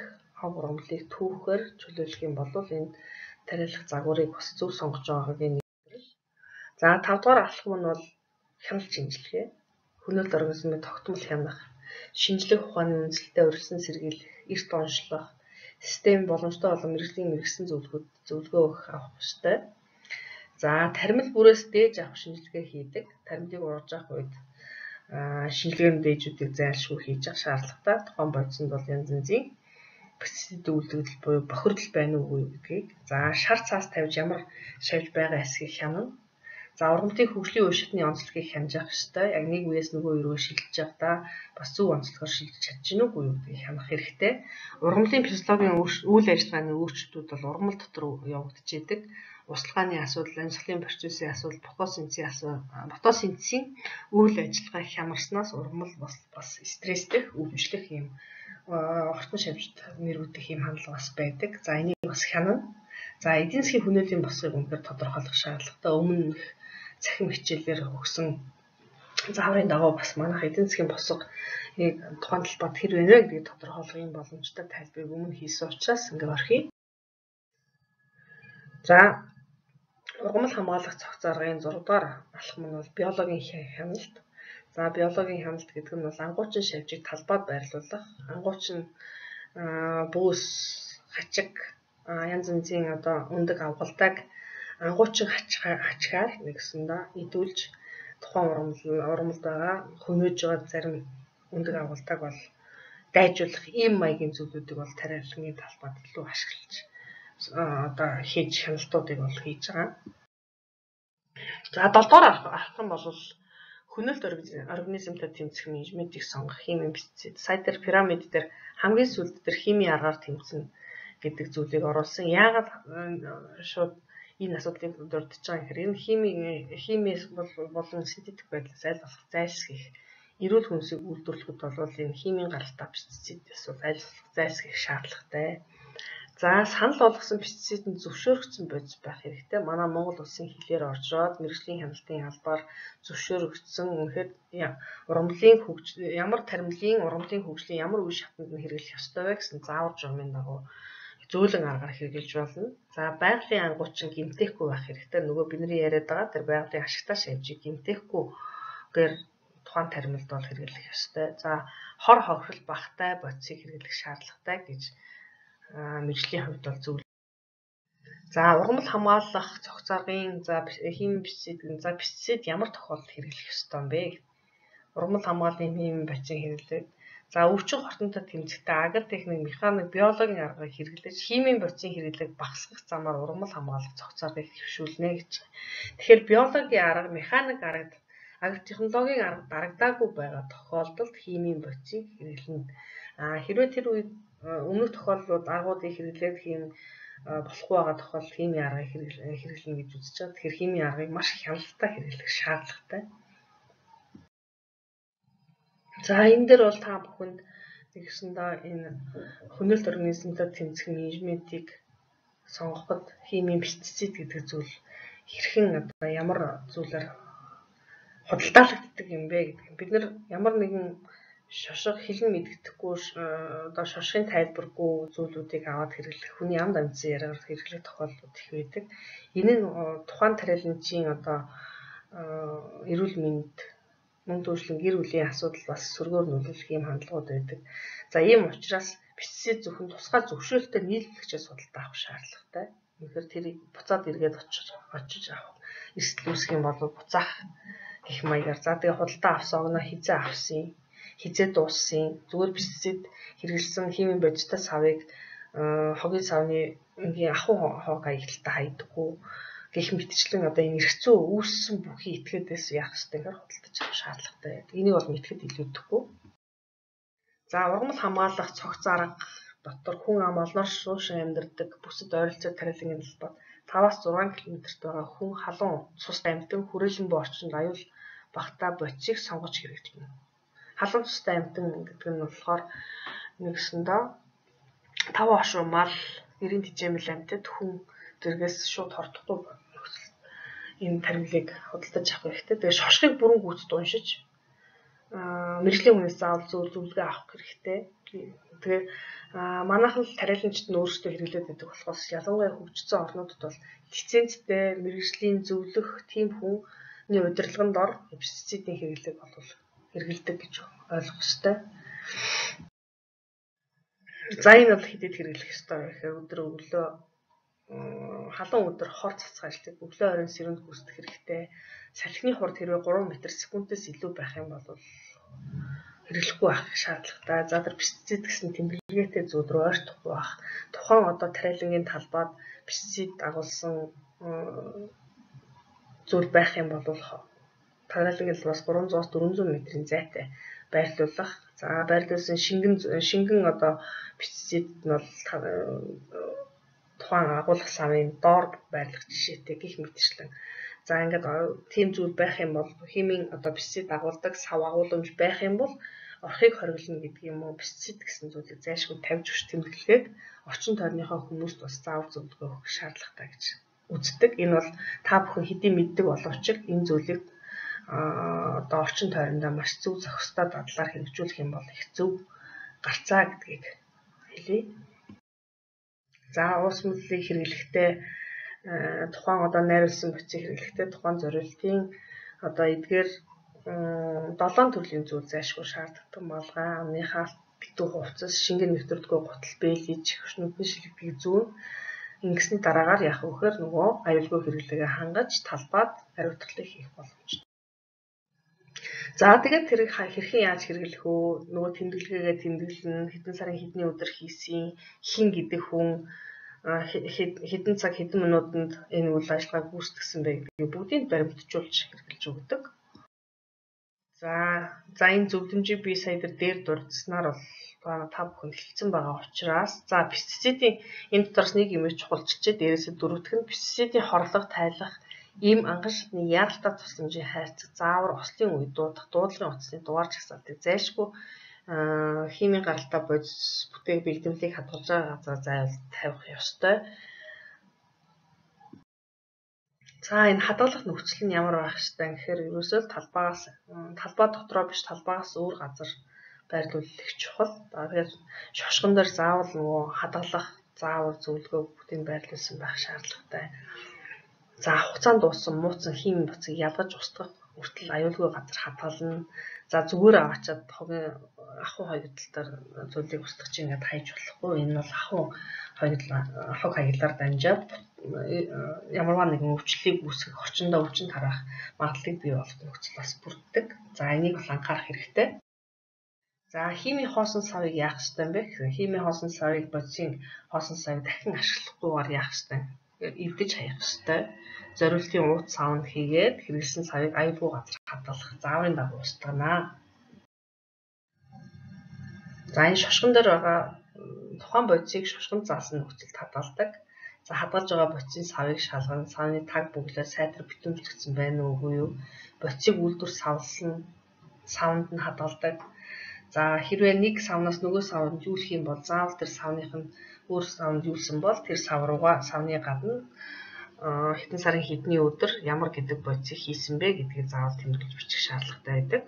хог ургамлыг түүхээр чөлөөлөх юм бол энэ тариалах загварыг бас зөв сонгож байгаагийн нэгдэл. За тав дахь алхам нь бол хяналт шинжилгээ. Хөнөөлт организмын тогтмол хянах, шинжлэх ухааны үндэслэлтэй урьдчилан сэргийлэх, эрт онцлох, систем боломжтой болон мэргэжлийн мэргэжсэн зөвлөгөөд зөвлөгөө өгөх авах ёстой. За таримл бүрээс дээж авах шинжилгээ хийдэг. Таримлыг ургаж авах үед шинжилгээний дээжүүдийг зайлшгүй хийж авах шаардлагатай. Тухайн бодисонд бол янз янзын пестицид үйлдвэрлэл буюу бохирдол байна уу гэдгийг. За шар цаас тавьж ямар шавж байгаа эсгийг хянана. За ургамлын хөгжлийн үе шатны онцлогийг хянаж авах ёстой. Яг нэг үеэс нөгөө рүү шилжиж явахдаа бас зөв онцлогоор шилжиж чадж гинүү үгүй юу гэдгийг хянах хэрэгтэй. Ургамлын физиологийн үйл ажиллагааны өөрчлөлтүүд бол ургамал дотор явагдаж идэг. Услгааны асуудал, амьсгалын процессын асуудал, фотосинтезийн асуудал, фотосинтезийн үйл ажиллагаа хямарснаас ургамал бас бас стресстэй, өвчлөх юм ортон шавьжид нэрвүүдэх юм хандлага бас байдаг. За энийг бас хянана. За эдийн засгийн хөнөөлийн босгыг үнэхээр тодорхойлох шаардлагатай. Өмнө цахим хичээлээр өгсөн зааврын дагуу бас манайх эдийн засгийн босгыг тухайн талбарт хэр вэ гэдгийг тодорхойлохын боломжтой тайлбарыг өмнө хийсэн учраас ингээд орхив. За ургамал хамгаалах цогц аргын зураг дахь алхам нь бол биологийн хяналт. За биологийн хяналт гэдэг нь бол ангуучин шавжийг талбайд байрлуулах, ангуучин бүүс, хачиг, янз янзын одоо өндөг авгалдаг ангуучин хачгаар нэгсэндээ идүүлж тухайн ургамал ургамалд байгаа хөнөөж байгаа зарим өндөг авгалдаг бол дайжуулах ийм маягийн зүйлүүдийг бол тариаллын талбайд илүү ашиглаж одоо хийж хяналтуудыг бол хийж байгаа. За долдугаар алхам бол хөнөөлт организмтай тэмцэх менежментийг сонгох химийн пестицид. Сая дээр пирамид дээр хамгийн сүүлд дээр химийн аргаар тэмцэнэ гэдэг зүйлийг оруулсан. Яагаад шууд энэ асуудлыг дурдж байгаа юм хэрэг энэ химийн химиэс болон синтетик байдлаас аль болох зайлсхийх эрүүл хүнсийг үйлдвэрлэхэд бол энэ химийн гаралтай пестицидээс бол аль болох зайлсхийх шаардлагатай. За санал болгосон пестицид нь зөвшөөрөгдсөн бодис байх хэрэгтэй. Манай Монгол улсын хилээр оржоод мэргэжлийн хяналтын албаар зөвшөөрөгдсөн үнэхээр ургамлын хөгжил ямар таримлын ургамлын хөгжлийн ямар үе шатанд нь хэрэглэх ёстой вэ гэсэн заавар журмын дагуу зөөлөн аргаар хэрэгжилж болно. За байгалийн ангуучин гэмтээхгүй байх хэрэгтэй. Нөгөө бидний яриад байгаа тэр байгалийн ашигтай шавжийг гэмтээхгүйгээр тухайн таримлд бол хэрэглэх ёстой. За хор хохирол багтай бодисыг хэрэглэх шаардлагатай гэж мэргэжлийн хувьд бол зөв. За ургамал хамгаалах цогц аргын за химийн пестицид за пестицид ямар тохиолдолд хэрэглэх ёстой юм бэ? Ургамал хамгааллын химийн бацин хэрэглээд за өвчин хортонтой тэмцэхдээ агар техник, механик, биологийн аргыг хэрэглэж химийн бацин хэрэглээг багасгах замаар ургамал хамгаалах цогц аргыг хэвшүүлнэ гэж. Тэгэхээр биологийн арга, механик арга, агротехнологийн арга дарагдаагүй байгаа тохиолдолд химийн бацин хэрэглэнэ. А хэрвээ тэр үед өмнөх тохиолдлууд аргуудыг хэрэглээд хийм болохгүй байгаа тохиолдолд химийн аргыг хэрэглэнэ гэж үзэж байгаа. Тэгэхээр химийн аргыг маш хяналттай хэрэглэх шаардлагатай. За энэ дээр бол та бүхэнд нэгсэндээ энэ хөнөөлт организмтай тэмцэх менежментийг сонгоход химийн пестицид гэдэг зүйл хэрхэн одоо ямар зүйлээр худалдаалагддаг юм бэ гэдэг. Бид нар ямар нэгэн шошго хэлэн мэддэхгүй одоо шошгын тайлбаргүй зүйлүүдийг аваад хэрэглэх хүний амд амьдсан яриагаар хэрэглэх тохиолдлууд их байдаг. Энэ нь тухайн тариаланчийн одоо эрүүл мэнд, мөн дүүжлэн гэр бүлийн асуудал бас сөргөөр нөлөөлөх юм хандлагууд байдаг. За ийм учраас пестицид зөвхөн тусгай зөвшөөрөлтөөр нийлүүлэгчээс судалдаа авах шаардлагатай. Үнэхээр тэрийг буцаад эргээд очиж очиж авах эрсдэл үүсэх юм бол буцаах гэх маягаар. За тэгээ худалдаа авсан огноо хизээ авсан, хизээ дууссан, зүгээр пестицид хэрэглэсэн химийн бодистой савыг хогийн савны ингийн ахуй хоог хаягдaltaй хайдаггүй гэх мэтчлэн одоо энэ эргцүү үүссэн бүхий этгээдээс яах ёстойгоор худалдаж авах шаардлагатай байдаг. Энийг бол мэдэхэд илүүдэхгүй. За ургамал хамгаалах цогц арга дотор хүн ам олноор шуушин амьдардаг бүсэд ойролцоо тариалангийн талбайд таваас зургаан километрт байгаа хүн халуун цус амьтан хүрээлэн буй орчинд аюул багтаа бодисыг сонгож хэрэглэнэ. Халуун цустай амьтан гэдэг нь болохоор нэгсэндээ тав хошуу мал, нэрийн тижээмэл амьтад хүн зэрэгээс шууд хордохгүй энэ таримлыг худалдаж авах хэрэгтэй. Тэгээ шошгыг бүрэн гүйцэд уншиж мэргэжлийн хүнээс заавал зөв зөвлөгөө авах хэрэгтэй. Тэгэхээр манайхан л тариаланчид нь өөрсдөө хэрэглээд байдаг болохоос ялангуяа хөгжсөн орнуудад бол лицензтэй мэргэжлийн зөвлөх тийм хүний удирдлаганд ор пестицидийн хэрэглээг бол хэрэгэлдэг гэж ойлгох ёстой. За энэ бол хэдэд хэрэглэх ёстой гэхээр өдөр өглөө халуун өдөр хор цацгаа ажилладаг өглөө оройн сэрүүнд гүйцэтгэх хэрэгтэй. Салхины хурд хэрвээ гурван метр секундээс илүү байх юм бол хэрэглэхгүй байх шаардлагатай. За тэр пестицид гэсэн тэмдэглэгээтэй зүйл рүү ойртохгүй байх. Тухайн одоо тариалангийн талбайд пестицид дагуулсан зүйл байх юм бол тариалангийн талбаас гурван зуус дөрвөн зуун метрийн зайтай байрлуулах. За байрлуулсан шингэн шингэн одоо пестицид нь бол тухайн агуулгах савын доор байрлах жишээтэй гих мэтчлэн. За ингээд тийм зүйл байх юм бол химийн одоо пестицид агуулдаг сав агууламж байх юм бол орхийг хориглоно гэдэг юм уу пестицид гэсэн зүйлийг зайлшгүй тавьж өгч тэмдэглээд орчин тойрныхоо хүмүүст бас заавар зөвлөгөө өгөх шаардлагатай гэж үздэг. Энэ бол та бүхэн хэдийн мэддэг боловч энэ зүйлийг одоо орчин тойрондоо маш зөв зохистой дадлаар хэрэгжүүлэх юм бол их зөв гарцаа гэдгийг хэлье. За уус мөллийг хэрэглэхдээ тухайн одоо найруулсан бүцийг хэрэглэхдээ тухайн зорилтын одоо эдгээр долоон төрлийн зүйл зайлшгүй шаарддаг. Малгай, амныхаа битүү хувцас, шингэн нэвтрдэггүй гутал, бэлэж, хөшнөдний шилэгдгийг зүүн ингэсний дараагаар яах вэ гэхээр нөгөө аюулгүй хэрэглээгээ хангаж талбайд хариуцлага хийх боломжтой. За тэгээд тэрийг хэрхэн яаж хэрэглэх вэ? Нөгөө тэмдэглэгээгээ тэмдэглэн хэдэн сарын хэдний өдөр хийсэн, хин гэдэг хүн хэдэн цаг хэдэн минутанд энэ үйл ажиллагааг гүйцэтгсэн бэ гэдгийг бүгдийг баримтжуулж хэрэглэж өгдөг. За за энэ зөвлөмжийг би сая дээр дурдсанаар бол та бүхэнд хэлсэн байгаа учраас за пестицидийн энэ дотроос нэг юм чухалчилж дээрээсээ дөрөвдөх нь пестицидийн хорлох, тайлах, ийм анган шатны яаралтай тусламжийн хайрцаг, заавар ослын үе дуудах, дуудлагын утасны дугаар жагсаалтыг зайлшгүй химийн гаралтай бодис бүтээх бэлтгэлийг хадгалж байгаа газар зайвал тавих ёстой. За энэ хадгалах нөхцөл нь ямар байх ёстой гэхээр ерөөсөө талбайгаас талбай дотроо биш талбайгаас өөр газар байрлуулах чухал. Тэгэхээр шошгон дээр заавал нөгөө хадгалах заавар зөвлөгөө бүгдийг байрлуулсан байх шаардлагатай. За хугацаанд дууссан мууцсан химийн буцыг ялгаж устгах хүртэл аюулгүй газар хадгална. За зүгээр аваачаад хогийн ахуй хоёрдолтоор зүйлийг устгах чинь ингээд хайж болохгүй. Энэ бол ахуй хоёрдол ахуй хаягдлаар дамжаад ямарваа нэгэн өвчлөлийг үүсгэх, орчиндөө өвчин тарах магадлалыг бий болгох нөхцөл бас бүрддэг. За энийг бол анхаарах хэрэгтэй. За химийн хоосон савыг яах ёстой юм бэ гэхээр химийн хоосон савыг бодисын хоосон савыг дахин ашиглахгүйгээр яах ёстой юм. Эвдэж хаях ёстой. Зориултын ууц саунд хийгээд хэрэглэсэн савыг аюулгүй газар хадгалах зааврын дагуу устгана. За энэ шошгон дээр байгаа тухайн бодисыг шошгонд заасан нөхцөлд хадгалдаг. За хадгалж байгаа бодисын савыг шалган, савны таг бүглээ сайтар битүүмжлэгдсэн байна уу үгүй юу? Бодисыг үйлдвэр савлсан саунд нь хадгалдаг. За хэрвээ нэг савнаас нөгөө савнд юулах юм бол заавал тэр савных нь өөр савнд юулсан бол тэр сав руугаа савны гадна хэдэн сарын хэдний өдөр ямар гэдэг бодисыг хийсэн бэ гэдгийг заавал тэмдэглэж бичих шаардлагатай байдаг.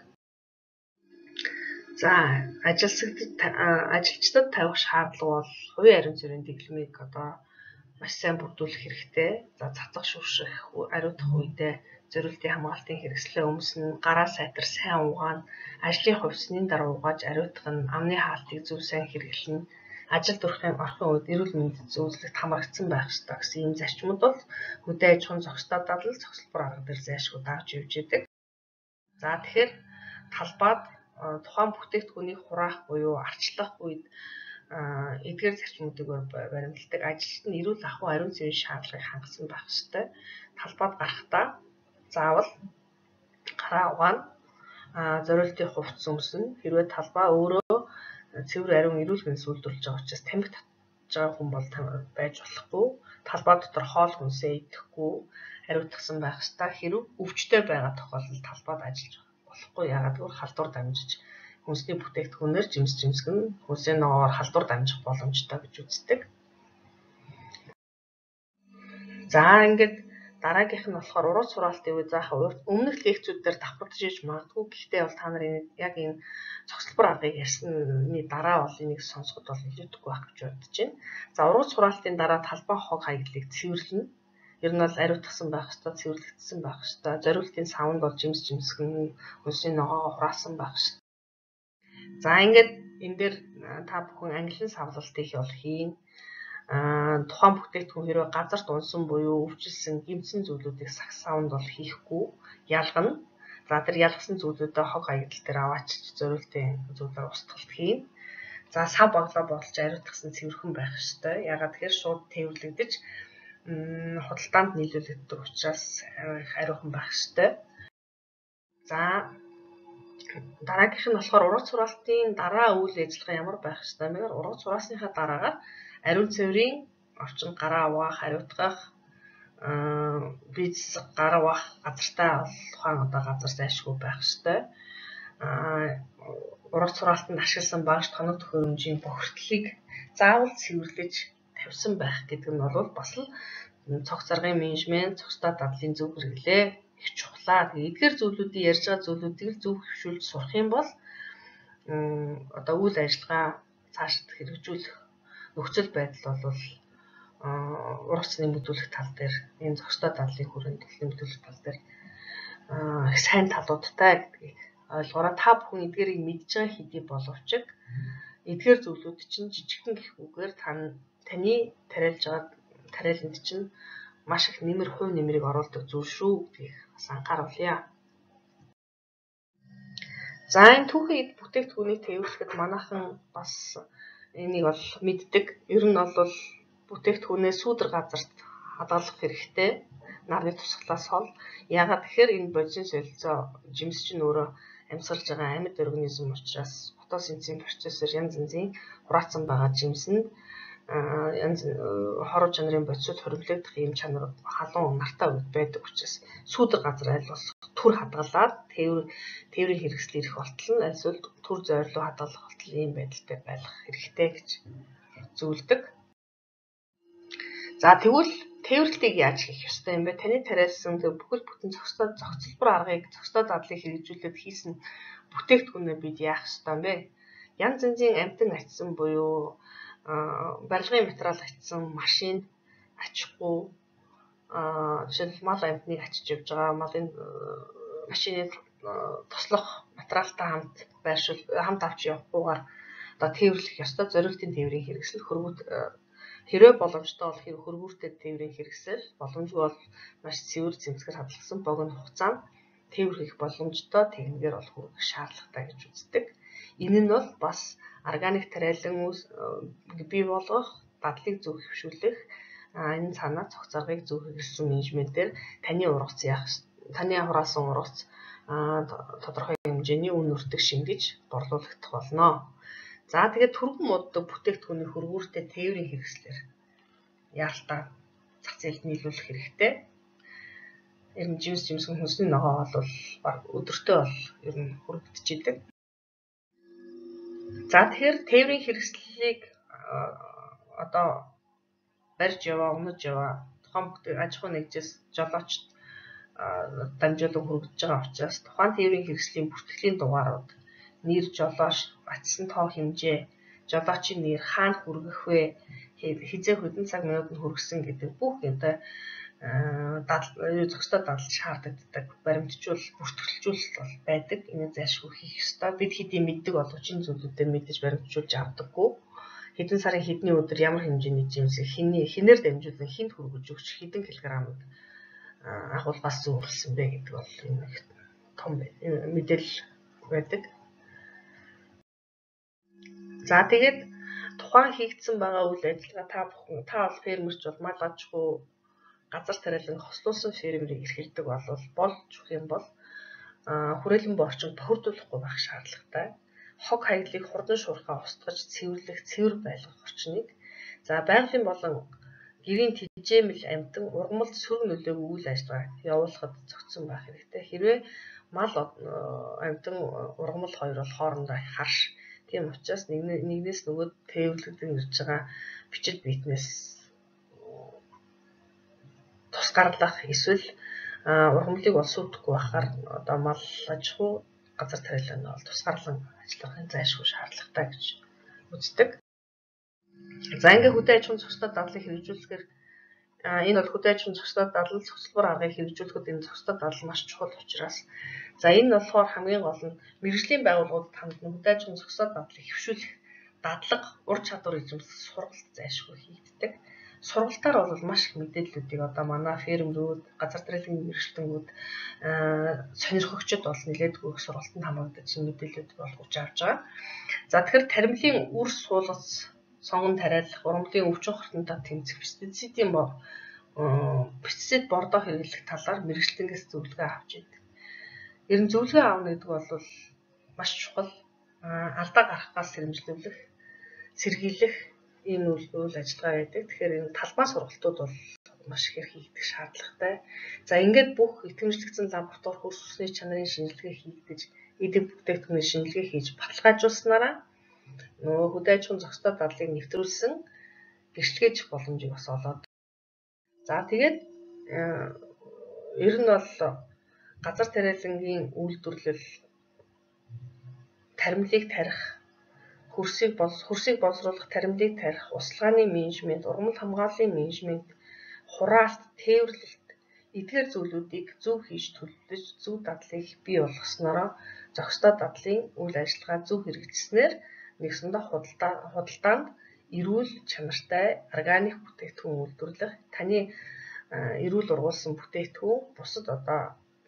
За ажилсагчдад ажилчдад тавих шаардлага бол хувийн ариун цэврийн дэглэмийг одоо маш сайн бүрдүүлэх хэрэгтэй. За цацах шүрших, ариутгах үедээ зориултын хамгаалтын хэрэгслээ өмснө, гараа сайтар сайн угаана, ажлын хувьсны дараа угааж ариутгах нь, амны хаалтыг зөв сайн хэрэглэнэ, ажилд орохын орхон үед эрүүл мэндэд зөвлөлт хамрагдсан байх ёстой гэсэн ийм зарчмууд бол хөдөө аж ахуйн зохистой дадлал зохисбор арга дээр зайлшгүй дагж явж байдаг. За тэгэхээр талбайд тухайн бүтээгдэхүүнийг хураах буюу арчлах үед эдгээр зарчмуудыг баримталдаг ажилчид нь эрүүл ахуй ариун цэврийн шаардлагыг хангасан байх ёстой. Талбайд гарахдаа заавал гараа угаана, зориултын хувцас өмснө. Хэрвээ талбай өөрөө цэвэр ариун эрүүл мэндс үйлдвэрлэж байгаа учраас тамхи татж байгаа хүн бол байж болохгүй. Талбай дотор хоол хүнсээ идэхгүй, хариуцсан байх ёстой. Хэрв өвчтөй байгаа тохиолдолд талбайд ажиллаж болохгүй. Яагаад гэвэл халдвар дамжиж хүнсний бүтээгдэхүүнээр жимс жимсгэн хүнсний ногоогоор халдвар дамжих боломжтой гэж үздэг. За ингээд дараагийнх нь болохоор урууц хураалтын үе заахаа өмнөх лекцүүд дээр давхардж иж магадгүй. Гэхдээ бол та нарын яг энэ цогцлбор аргыг ярьсны дараа бол энийг сонсоход бол илүүдгүй байх гэж бодож байна. За урууц хураалтын дараа талбай хог хаягдлыг цэвэрлэнэ. Ер нь бол ариутгсан байх ёстой, цэвэрлэгдсэн байх ёстой. Зориултын савнд бол жимс жимсгэн хүнсний ногоогоо хураасан байх ёстой. За ингээд энэ дээр та бүхэн ангилан савлалтыг бол хийн. Аа тухайн бүтээгдэхүүн хэрвээ газарт унсан буюу өвчлсөн, гэмтсэн зүйлүүдийг сагс савнд бол хийхгүй, ялгана. За тэр ялгсан зүйлүүдээ хог хаягдал дээр аваачиж зориултын зүйлээр устгалт хийн. За сав баглаа бодолж ариутгсан цэвэрхэн байх ёстой. Ягаад тэгэхээр шууд тээвэрлэгдэж худалдаанд нийлүүлэгддэг учраас ариухан байх ёстой. За дараагийнх нь болохоор урууц хураалтын дараа үйл ажиллагаа ямар байх ёстой вэ? Урууц хураасныхаа дараагаар ариун цэврийн орчин гараа авах, ариутгах, бизнес гараа авах газартаа тухайн одоо газар зайлшгүй байх ёстой. Урууц хураалтанд ашигласан багш тоног төхөөрөмжийн бохирдлыг заавал цэвэрлэж тавьсан байх гэдэг нь бол бас л цогц заргын менежмент, цогцтой дадлын зөв хэрэглээ их чухлаа. Тэгээ эдгээр зүйлүүдийг ярьж байгаа зүйлүүдийг зөв хөвшүүлж сурах юм бол одоо үйл ажиллагаа цаашид хэрэгжүүлэх нөхцөл байдал бол урууц нэмэгдүүлэх тал дээр энэ цогцтой дадлын хүрээнд нэмэгдүүлэх тал дээр сайн талуудтай гэдгийг ойлгоорой. Та бүхэн эдгээрийг мэдж байгаа хэдий боловч эдгээр зүйлүүд чинь жижигхэн гэх үгээр таны тариалж байгаа тариаланд чинь маш их нэмэр хувь нэмрийг оруулдаг зүйл шүү гэдгийг бас анхааруулъя. За энэ түүхэн эд бүтээгдэхүүнийг тээвэрлэхэд манайхан бас энийг бол мэддэг. Ер нь бол бүтээгдэхүүнээ сүүдэр газарт хадгалах хэрэгтэй. Нарны тусгалаас хол. Ягаад тэгэхээр энэ бодис солилцоо жимс чинь өөрөө амьсгалж байгаа амьд организм учраас фотосинтезийн процессор янз янзын хураацсан байгаа жимсэнд янз хоруу чанарын бодисод хоригдлогдох юм чанар халуун нартай үед байдаг учраас сүүдэр газар аль бол түр хадгалаад тээвэр тээврийн хэрэгсэл ирэх болтол нь альсвал түр зойрлоо хадгалах болтол ийм байдалтай байх хэрэгтэй гэж зөвлөдөг. За тэгвэл тээвэрлэлтийг яаж хийх ёстой юм бэ? Таны тариалсан бүхэл бүтэн цогцтой цогцлбор аргыг цогцтой дадлыг хэрэгжүүлээд хийсэн бүтээгдэхүүнээ бид яах ёстой юм бэ? Янз янзын амтан ачсан буюу барилгын материал ачсан машин ачихгүй жишээл мал амтныг ачиж явж байгаа малын машины туслах материалтай хамт байршуул хамт авч явахгүйгээр одоо тээвэрлэх ёстой. Зориултын тээврийн хэрэгсэл хөрвүүт хэрвээ боломжтой бол хэрэг хөрвүүртэй тээврийн хэрэгсэл боломжгүй бол маш цэвэр зэмсгэр хадгалсан богино хугацаанд тээвэрлэх боломжтой техникээр бол хүргэх шаардлагатай гэж үздэг. Энэ нь бол бас органик тариалан бий болгох, дадлыг зөв хөвшүүлэх, энэ цаанаа цогц заргыг зөв хэрэглэсэн менежментээр таны ургац яах, таны хураасан ургац тодорхой хэмжээний үн өртөг шингэж борлуулагдах болно. За тэгээд түргэн моддог бүтээгдэхүүний хөрвүүртэй тээврийн хэрэгслэр яалтаа зах зээлд нийлүүлэх хэрэгтэй. Ер нь жимс жимсгэн хүнсний ногоо бол баг өдөртөө бол ер нь хүрэгдчихэд. За тэгэхээр тээврийн хэрэгслийг одоо барьж яваа, унаж яваа тухайн бүтээг аж ахуй нэгжээс жолоочд дамжуулан хүргэж байгаа учраас тухайн тээврийн хэрэгслийн бүртгэлийн дугаарууд нэр жолооч, ачсан тоо хэмжээ, жолоочийн нэр хаана хүргэх вэ, хизээ хэдэн цаг минутанд хүргэсэн гэдэг бүх одоо зохистой дадлал шаарддаг баримтжуул, бүртгэлжүүлэлт бол байдаг. Энэ зайлшгүй хийх ёстой. Бид хэдий мэддэг боловч энэ зүйлүүдээр мэдээж баримтжуулж авдаггүй. Хэдэн сарын хэдний өдөр ямар хэмжээний жимсийг хиний хинээр дамжуулан хинт хүргэж өгч хэдэн килограммыг агуулгаас зөвлөсөн бэ гэдэг бол энэ том мэдээлэл байдаг. За тэгээд тухайн хийгдсэн байгаа үйл ажиллагаа та бүхэн та бол фермерч бол мал аж ахуй газар тариалан хослуулсан фермерийг эрхэлдэг болвол болж өгөх юм бол хүрээлэн буй орчинд тохирдуулахгүй байх шаардлагатай. Хог хаягдлыг хурдан шуурхаа устгаж цэвэрлэх, цэвэр байлгах орчныг. За байгалийн болон гэрийн тэжээмэл амтан ургамалд сөрөг нөлөөгүй үйл ажиллагаа явуулахад зохицсон байх хэрэгтэй. Хэрвээ мал амтан ургамал хоёр бол хоорондоо харш. Тийм учраас нэгнээс нөгөө тээвэрлэгдэн ирж байгаа бичил биетнээс тусгаарлах эсвэл ургамлыг бол сүйтгэхгүй байхаар одоо мал аж ахуй газар тариалан бол тусгаарлан ажиллахын зайлшгүй шаардлагатай гэж үздэг. За ингээ хөдөө аж ахуйн зохистой дадлыг хэрэгжүүлэхээр энэ бол хөдөө аж ахуйн зохистой дадлал цогцлбор аргыг хэрэгжүүлэхэд энэ зохистой дадлал маш чухал учраас за энэ болохоор хамгийн гол нь мэргэжлийн байгууллагуудад хандсан хөдөө аж ахуйн зохистой дадлыг хэвшүүлэх дадлага ур чадвар эзэмших сургалт зайлшгүй хийгддэг. Сургалтаар бол маш их мэдээллүүдийг одоо манай фермерүүд, газар тариалан мэргэжлэнгүүд, сонирхогчид бол нэлээд их сургалтанд хамрагдаж мэдээллүүд болгож авч байгаа. За тэгэхээр таримлын үр суулгац, сонгон тариалах, ургамлын өвчин хортонтой тэмцэх, пестицидийн пестицид бордоо хэрэглэх талаар мэргэжлэнгээс зөвлөгөө авч идэг. Ер нь зөвлөгөө авна гэдэг бол маш чухал. Алдаа гарахаас сэрэмжлүүлэх, сэргийлэх ийм үйл ажиллагаа байдаг. Тэгэхээр энэ талбай сургалтууд бол маш их хийгдэх шаардлагатай. За ингээд бүх итгэмжлэгдсэн лаборатори хөрс усны чанарын шинжилгээ хийгдэж, эдийн бүтээгдэхүүний шинжилгээ хийж баталгаажуулснараа нөгөө хөдөө аж ахуйн зохистой дадлыг нэвтрүүлсэн гэрчлэгээж боломжийг бас олоод. За тэгээд ер нь бол газар тариалангийн үйлдвэрлэл таримлыг тарих, хөрсийг бол хөрсийг боловсруулах, таримлыг тарих, услагааны менежмент, ургамал хамгааллын менежмент, хураалт, тээвэрлэлт эдгээр зүйлүүдийг зөв хийж төлөвлөж, зөв дадлыг бий болгосноор зохистой дадлын үйл ажиллагаа зөв хэрэгжснээр нэгсэндээ худалдаа худалдаанд эрүүл чанартай органик бүтээгдэхүүн үйлдвэрлэх, таны эрүүл ургуулсан бүтээгдэхүүн бусад одоо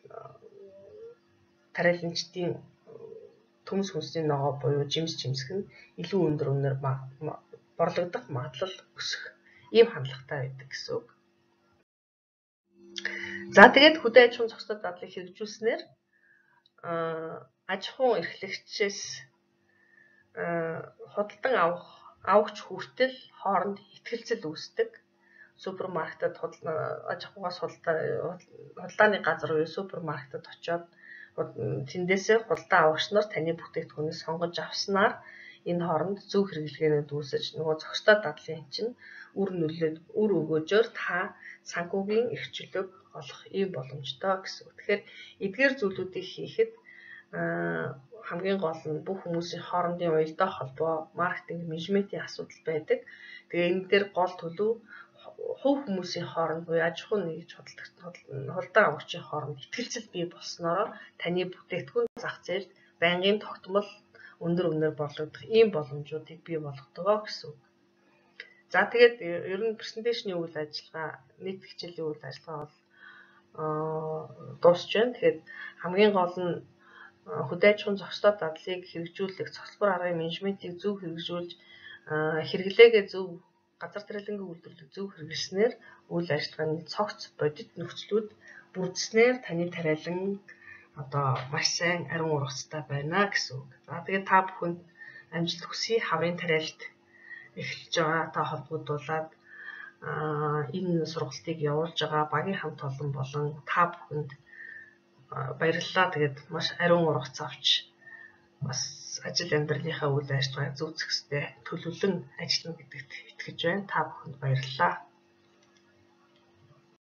тариаланчдын төмс хүнсний ногоо буюу жимс жимсэх нь илүү өндөр үнээр борлогдох магадлал өсөх ийм хандлагатай байдаг гэсэн үг. За тэгээд хөдөө аж ахуйн зохистой дадлыг хэрэгжүүлснээр аж ахуйн эрхлэгчээс худалдан авах авахч хүртэл хооронд ихтгэлцэл үүсдэг. Супермаркетад аж ахуйгаас худалдааны газар буюу супермаркетад очиод тэндээсээ худалдаа авагч нар таны бүтээгдэхүүнийг сонгож авснаар энэ хооронд зөв хэрэглэгээнүүд үүсэж нөгөө зохистой дадлын чинь үр нөлөө үр өгөөжөөр та санхүүгийн эрхчлөлөг олох ийм боломжтой гэсэн үг. Тэгэхээр эдгээр зүйлүүдийг хийхэд хамгийн гол нь бүх хүмүүсийн хоорондын уялдаа холбоо, маркетинг, менежментийн асуудал байдаг. Тэгээ энэ дээр гол төлөв хувь хүмүүсийн хооронд буюу аж ахуй нэгж худалдан авагчийн хооронд ихтгэлцэл бий болсноор таны бүтээгдэхүүн зах зээлд байнгын тогтмол өндөр үнээр борлогдох ийм боломжуудыг бий болгодог гэсэн үг. За тэгээд ер нь презентацийн үйл ажиллагаа, нийт хичээлийн үйл ажиллагаа бол дуусч байна. Тэгэхээр хамгийн гол нь хөдөө аж ахуйн зохистой дадлыг хэрэгжүүлэх, цогцлбор аргын менежментийг зөв хэрэгжүүлж, хэрэглээгээ зөв газар тариалангийн үйлдвэрлэлийг зөв хэрэгжүүлснээр үйл ажиллагааны цогц бодит нөхцлүүд бүрдснээр таны тариалан одоо маш сайн ариун ургацтай байна гэсэн үг. За тэгээд та бүхэнд амжилт хүсье. Хаврын тариалт эхэлж байгаа та холбогдуулаад энэ сургалтыг явуулж байгаа багийн хамт олон болон та бүхэнд баярлалаа. Тэгээд маш ариун ургац авч бас ажил амьдралынхаа үйл ажиллагааг зөв зохистой төлөвлөн ажиллана гэдэгт итгэж байна. Та бүхэнд баярлалаа.